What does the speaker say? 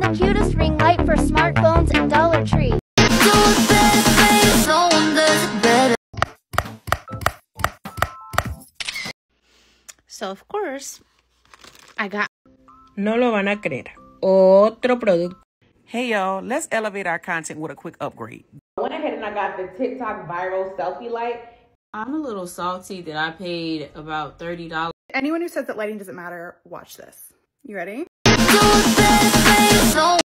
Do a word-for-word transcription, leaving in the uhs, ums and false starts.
Found the cutest ring light for smartphones at Dollar Tree. So of course, I got. No lo van a creer. Otro producto. Hey y'all, let's elevate our content with a quick upgrade. I went ahead and I got the TikTok viral selfie light. I'm a little salty that I paid about thirty dollars. Anyone who says that lighting doesn't matter, watch this. You ready?